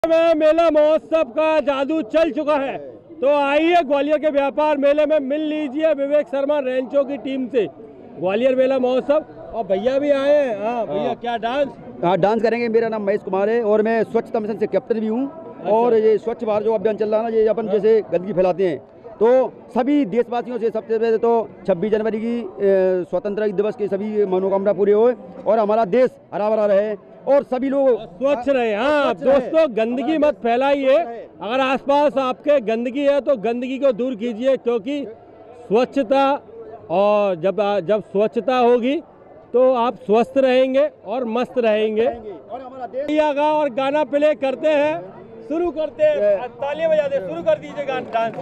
में मेला महोत्सव का जादू चल चुका है, तो आइए ग्वालियर के व्यापार मेले में मिल लीजिए विवेक शर्मा रेंचो की टीम से। ग्वालियर मेला महोत्सव और भैया भी आए हैं। हाँ भैया, क्या डांस? हाँ, डांस करेंगे। मेरा नाम महेश कुमार है और मैं स्वच्छता मिशन से कैप्टन भी हूँ। अच्छा। और ये स्वच्छ भारत जो अभियान चल रहा है ना, ये अपन जैसे गंदगी फैलाते हैं, तो सभी देशवासियों से सबसे पहले तो 26 जनवरी की स्वतंत्रता दिवस की सभी मनोकामना पूरी हो और हमारा देश हरा भरा रहे और सभी लोग स्वच्छ रहे। हाँ दोस्तों, गंदगी मत फैलाइए। अगर आसपास आपके गंदगी है तो गंदगी को दूर कीजिए, क्योंकि स्वच्छता और जब स्वच्छता होगी तो आप स्वस्थ रहेंगे और मस्त रहेंगे। और हमारा देश का और गाना प्ले करते हैं, शुरू करते हैं। तालियां बजाते, शुरू कर दीजिए डांस।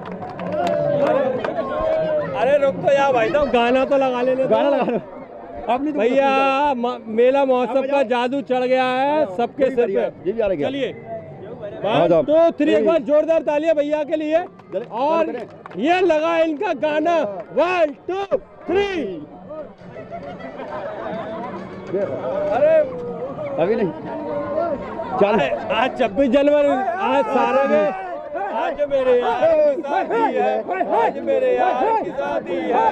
अरे रुक तो यार भाई साहब, गाना तो लगा लेने। गाना लगा लो अपनी भैया। मेला महोत्सव का जादू चढ़ गया है सबके सिर पे। ये भी आ रहा है। चलिए 1 2 3 एक बार जोरदार तालियां भैया के लिए। और ये लगा इनका गाना 1 2 3। अरे अभी नहीं, चल आज 26 जनवरी, आज सारे में आज मेरे यार की शादी है, आज मेरे यार की शादी है।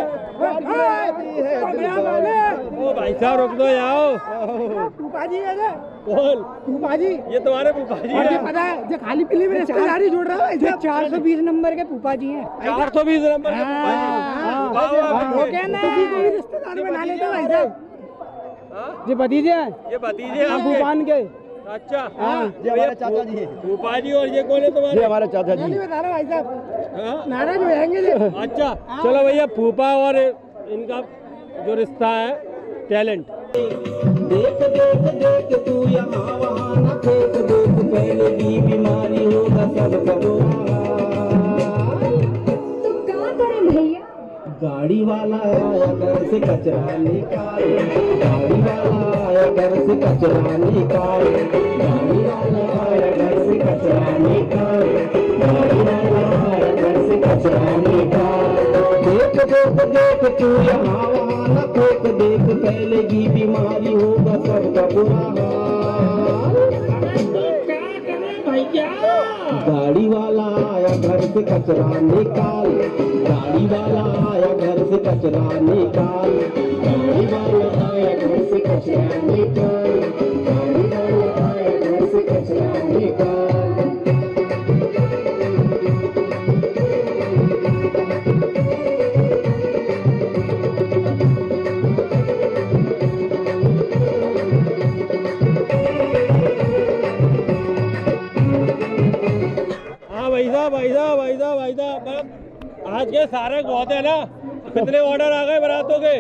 ओ भाई साहब रुक दो याओ। फूफा जी है ना? कौन? फूफा जी। ये तुम्हारे फूफा जी मुझे है? पता है, जो खाली पीली में रिश्तेदारी जोड़ रहा है। 420 नंबर के फूफा जी हैं। 420 नंबर के फूफा जी। हो गया ना? किसी को भी रिश्तेदार में ना लेते भाई साहब। ये भतीजे हैं, ये भतीजे हैं फूफान के। अच्छा। ये हमारे चाचा जी हैं। फूफा जी। और ये कौन है तुम्हारे? ये हमारे चाचा जी। नहीं बता रहा भाई साहब, हाँ? नाराज हो जाएंगे जी। अच्छा चलो भैया, फूफा और इनका जो रिश्ता है, टैलेंट। देख देख देख तू यहाँ वहाँ न फेंक, देख पहले की बीमारी होगा सबका बुरा। तो क्या करें भैया? गाड़ी वाला आया घर से कचरा निकाल, गाड़ी वाला आया घर से कचरा निकाल, गाड़ी वाला आया घर से कचरा निकाल, गाड़ी वाला आया घर से कचरा निकाल। देख देख देख तू यहाँ वहाँ न फेंक, देख पहले की बीमारी होगा सबका बुरा हाल। क्या करें भैया? गाड़ी वाला आया घर से कचरा निकाल, गाड़ी वाला आया घर से कचरा निकाल, गाड़ी वाला आया घर से कचरा निकाल, गाड़ी वाला आया घर से कचरा निकाल। भाई साहब आज के सारे बहुत है ना। कितने ऑर्डर आ गए बारातों के?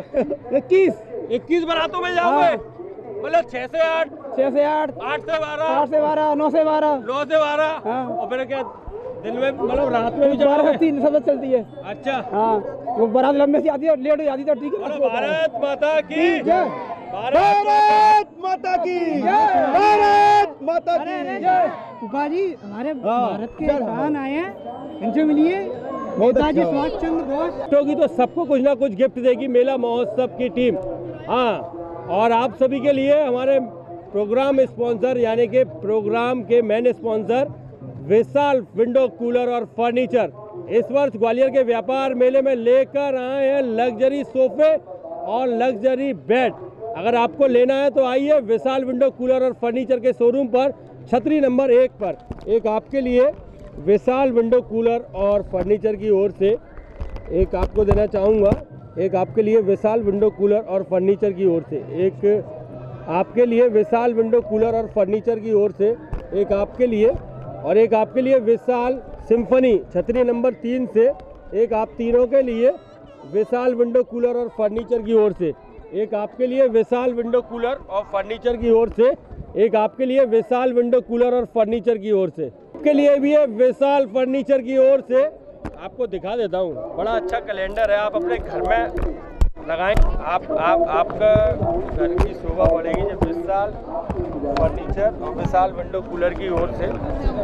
21 बारातों में जाओगे? मतलब 6 से 8, 6 से 8, 8 से 12, 8 से 12, 9 से 12, 9 से 12। हाँ। और फिर क्या दिन में, मतलब रात में भी 12 जाओगे? से 3 सब चलती है। अच्छा। हाँ, वो बारात लंबे से आती है और लेट हो जाती है, ठीक है। बोलो भारत माता की जय। भारत माता की जय। भारत माता की। फूफा जी हमारे भारत के शान आए हैं, इनसे मिलिए। नेताजी सुभाष चंद्र बोस होगी तो सबको कुछ ना कुछ गिफ्ट देगी मेला महोत्सव की टीम। हाँ, और आप सभी के लिए हमारे प्रोग्राम स्पॉन्सर, यानी कि प्रोग्राम के main sponsor Vishal window cooler और फर्नीचर इस वर्ष ग्वालियर के व्यापार मेले में लेकर आए हैं लग्जरी सोफे और लग्जरी बेड। अगर आपको लेना है तो आइए विशाल विंडो कूलर और फर्नीचर के शोरूम पर, छतरी नंबर 1 पर। एक आपके लिए विशाल विंडो कूलर और फर्नीचर की ओर से एक आपको देना चाहूँगा, एक आपके लिए विशाल विंडो कूलर और फर्नीचर की ओर से, एक आपके लिए विशाल विंडो कूलर और फर्नीचर की ओर से, एक आपके लिए, और एक आपके लिए विशाल सिम्फनी छतरी नंबर 3 से, एक आप तीनों के लिए विशाल विंडो कूलर और फर्नीचर की ओर से, एक आपके लिए विशाल विंडो कूलर और फर्नीचर की ओर से, एक आपके लिए विशाल विंडो कूलर और फर्नीचर की ओर से, आपके लिए भी है विशाल फर्नीचर की ओर से। आपको दिखा देता हूँ, बड़ा अच्छा कैलेंडर है, आप अपने घर में लगाएं। आपका घर की शोभा बढ़ेगी जब विशाल फर्नीचर और विशाल विंडो कूलर की ओर से।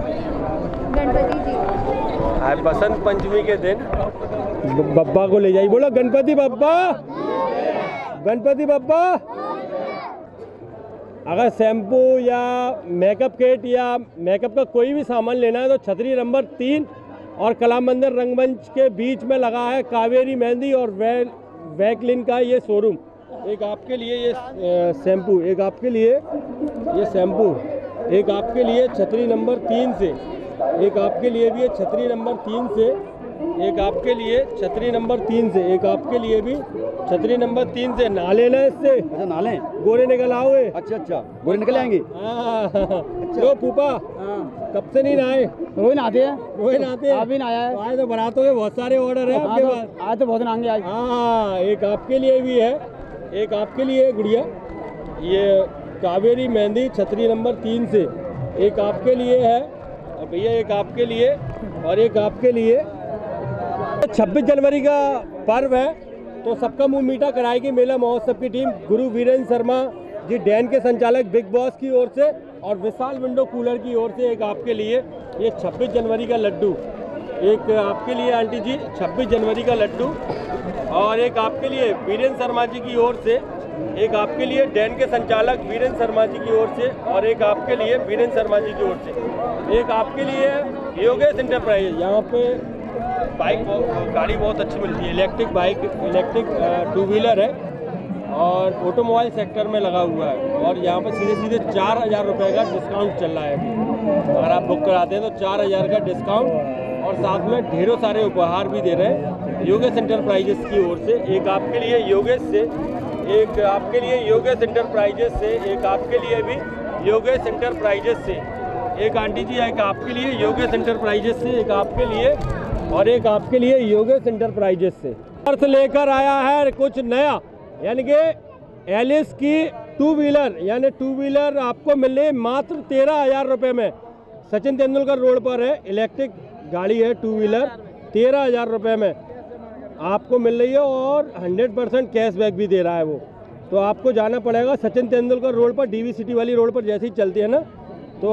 गणपति जी आज बसंत पंचमी के दिन बब्बा को ले जाइए। बोलो गणपति बब्बा, गणपति बब्बा। अगर शैम्पू या मेकअप किट या मेकअप का कोई भी सामान लेना है तो छतरी नंबर 3 और कला मंदिर रंगमंच के बीच में लगा है कावेरी मेहंदी और वैकलिन का ये शोरूम। एक आपके लिए ये शैम्पू, एक आपके लिए ये शैम्पू, एक आपके लिए छतरी नंबर 3 से, एक आपके लिए भी है छतरी नंबर 3 से, एक आपके लिए छतरी नंबर 3 से, एक आपके लिए भी छतरी नंबर 3 से। नाले ना इससे, अच्छा नाले गोरे निकल आओगे। अच्छा गोरे निकल आएंगे। लो फूफा, कब से नहीं नहाए? रोज नहाते हैं। रोज नहाते हैं? अभी नहाया है। आज तो बारातों के बहुत सारे ऑर्डर है आपके पास। आज तो बहुत नहाएंगे आज। हाँ, एक आपके लिए भी है, एक आपके लिए गुड़िया, ये कावेरी मेहंदी छतरी नंबर 3 से, एक आपके लिए है और भैया एक आपके लिए और एक आपके लिए। 26 जनवरी का पर्व है तो सबका मुंह मीठा कराएगी मेला महोत्सव की टीम। गुरु वीरेंद्र शर्मा जी डैन के संचालक बिग बॉस की ओर से और विशाल विंडो कूलर की ओर से एक आपके लिए ये 26 जनवरी का लड्डू, एक आपके लिए आंटी जी 26 जनवरी का लड्डू, और एक आपके लिए वीरेंद्र शर्मा जी की ओर से, एक आपके लिए डैन के संचालक वीरेंद्र शर्मा जी की ओर से और एक आपके लिए वीरेंद्र शर्मा जी की ओर से, एक आपके लिए योगेश इंटरप्राइज। यहाँ पे बाइक गाड़ी बहुत अच्छी मिलती है, इलेक्ट्रिक बाइक, इलेक्ट्रिक 2 व्हीलर है और ऑटोमोबाइल सेक्टर में लगा हुआ है और यहाँ पर सीधे सीधे 4000 रुपये का डिस्काउंट चल रहा है। अगर आप बुक कराते हैं तो 4000 का डिस्काउंट और साथ में ढेरों सारे उपहार भी दे रहे हैं योगेश इंटरप्राइजेस की ओर से। एक आपके लिए योगेश से, एक आपके लिए योगेश इंटरप्राइजेस से, एक आपके लिए भी योगेश इंटरप्राइजेस से, एक आंटी जी एक आपके लिए योगेश इंटरप्राइजेस से, एक आपके लिए और एक आपके लिए योगेश इंटरप्राइजेस से। अर्थ लेकर आया है कुछ नया, यानी कि एलिस की 2 व्हीलर, यानी 2 व्हीलर आपको मिल रही है मात्र 13,000 रुपये में। सचिन तेंदुलकर रोड पर है, इलेक्ट्रिक गाड़ी है 2 व्हीलर, 13,000 रुपये में आपको मिल रही है और 100% कैशबैक भी दे रहा है वो। तो आपको जाना पड़ेगा सचिन तेंदुलकर रोड पर, डीवी सिटी वाली रोड पर जैसे ही चलती है ना, तो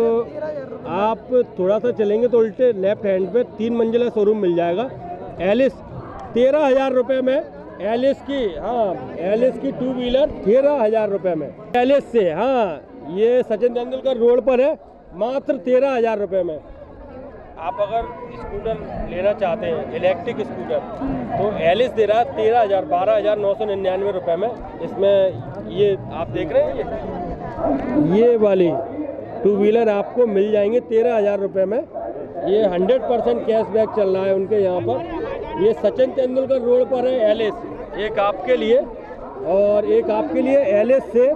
आप थोड़ा सा चलेंगे तो उल्टे लेफ्ट हैंड पे 3 मंजिला शोरूम मिल जाएगा। एलिस 13,000 रुपये में, एलिस की, हाँ एलिस की 2 व्हीलर 13,000 रुपये में एलिस से। हाँ, ये सचिन तेंदुलकर रोड पर है मात्र 13,000 रुपये में। आप अगर स्कूटर लेना चाहते हैं इलेक्ट्रिक स्कूटर तो एलिस दे रहा है 13,000, 12,999 रुपये में। इसमें ये आप देख रहे हैं ये वाली 2 व्हीलर आपको मिल जाएंगे 13,000 रुपये में। ये 100% कैशबैक चल रहा है उनके यहाँ पर। ये सचिन तेंदुलकर रोड पर है एलिस, एक आपके लिए और एक आपके लिए एलिस से।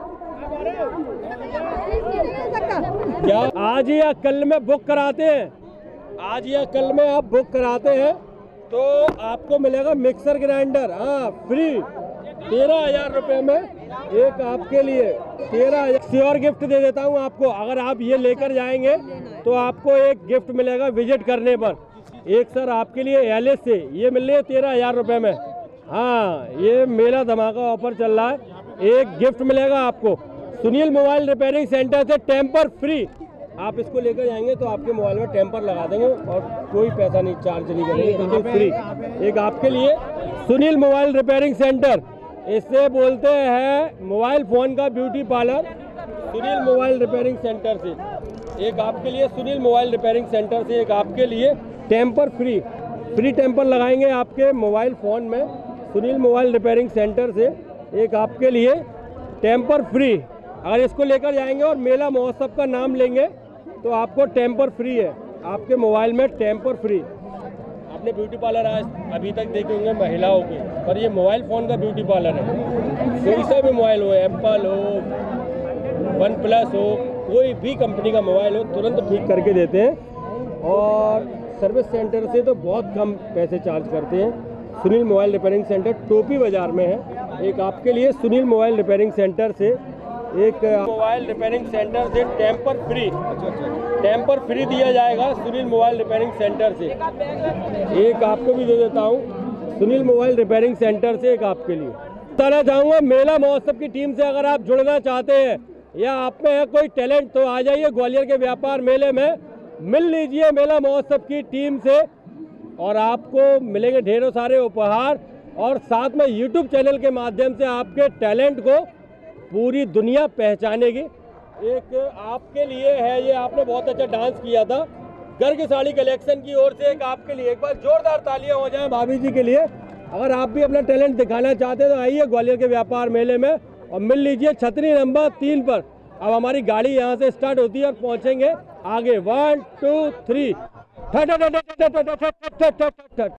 क्या आज या कल में बुक कराते हैं, आज या कल में आप बुक कराते हैं तो आपको मिलेगा मिक्सर ग्राइंडर, हाँ फ्री 13,000 रुपये में। एक आपके लिए 13,000 श्योर गिफ्ट दे देता हूँ आपको। अगर आप ये लेकर जाएंगे तो आपको एक गिफ्ट मिलेगा विजिट करने पर। एक सर आपके लिए एलिस से ये मिल रही है 13,000 रुपये में। हाँ, ये मेला धमाका ऑफर चल रहा है। एक गिफ्ट मिलेगा आपको सुनील मोबाइल रिपेयरिंग सेंटर से टेम्पर फ्री। आप इसको लेकर जाएंगे तो आपके मोबाइल में टेम्पर लगा देंगे और कोई पैसा नहीं चार्ज नहीं करेंगे, बिल्कुल फ्री। एक आपके लिए सुनील मोबाइल रिपेयरिंग सेंटर, इससे बोलते हैं मोबाइल फ़ोन का beauty parlour, Sunil mobile repairing centre से। एक आपके लिए सुनील मोबाइल रिपेयरिंग सेंटर से एक आपके लिए टेम्पर फ्री टेम्पर लगाएंगे आपके मोबाइल फ़ोन में सुनील मोबाइल रिपेयरिंग सेंटर से। एक आपके लिए टेम्पर फ्री, अगर इसको लेकर जाएंगे और मेला महोत्सव का नाम लेंगे तो आपको टेम्पर फ्री है आपके मोबाइल में, टेम्पर फ्री। आपने ब्यूटी पार्लर आज अभी तक देखे होंगे महिलाओं के, पर ये मोबाइल फ़ोन का ब्यूटी पार्लर है। कोई सा भी मोबाइल हो, एप्पल हो, OnePlus हो, कोई भी कंपनी का मोबाइल हो, तुरंत ठीक करके देते हैं और सर्विस सेंटर से तो बहुत कम पैसे चार्ज करते हैं। सुनील मोबाइल रिपेयरिंग सेंटर टोपी बाज़ार में है। एक आपके लिए सुनील मोबाइल रिपेयरिंग सेंटर से, एक मोबाइल रिपेयरिंग सेंटर से टेम्पर फ्री, टेम्पर फ्री दिया जाएगा सुनील मोबाइल रिपेयरिंग सेंटर से। एक आपको भी दे देता हूँ सुनील मोबाइल रिपेयरिंग सेंटर से। एक आपके लिए बताना चाहूँगा मेला महोत्सव की टीम से अगर आप जुड़ना चाहते हैं या आप में है कोई टैलेंट तो आ जाइए ग्वालियर के व्यापार मेले में, मिल लीजिए मेला महोत्सव की टीम से और आपको मिलेंगे ढेरों सारे उपहार और साथ में YouTube चैनल के माध्यम से आपके टैलेंट को पूरी दुनिया पहचानेगी। एक आपके लिए है ये, आपने बहुत अच्छा डांस किया था। गर्ग साड़ी कलेक्शन की ओर से एक आपके लिए एक बार जोरदार तालियां हो जाएं भाभी जी के लिए। अगर आप भी अपना टैलेंट दिखाना चाहते हैं तो आइए ग्वालियर के व्यापार मेले में और मिल लीजिए छतरी नंबर 3 पर। अब हमारी गाड़ी यहाँ से स्टार्ट होती है और पहुँचेंगे आगे। 1 2 3